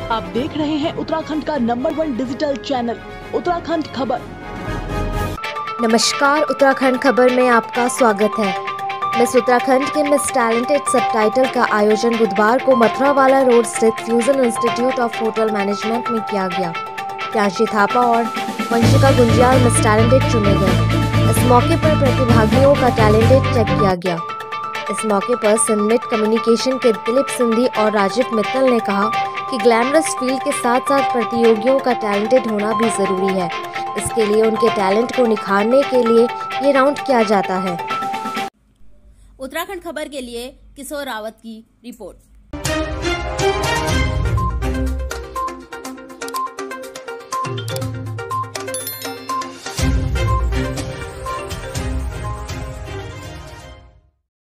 आप देख रहे हैं उत्तराखंड का नंबर 1 डिजिटल चैनल उत्तराखंड खबर। नमस्कार, उत्तराखंड खबर में आपका स्वागत है। मिस उत्तराखंड के मिस टैलेंटेड सबटाइटल का आयोजन बुधवार को मथुरावाला रोड स्थित fusion institute of hotel management में किया गया। प्रियांशी थापा और वंशिका गुंजियाल मिस टैलेंटेड चुने गए। इस मौके पर प्रतिभागियों का टैलेंटेड चेक किया गया। इस मौके पर सनमिट कम्युनिकेशन के दिलीप सिंधी और राजीव मित्तल ने कहा कि ग्लैमरस फील्ड के साथ साथ प्रतियोगियों का टैलेंटेड होना भी जरूरी है। इसके लिए उनके टैलेंट को निखारने के लिए ये राउंड किया जाता है। उत्तराखंड खबर के लिए किशोर रावत की रिपोर्ट।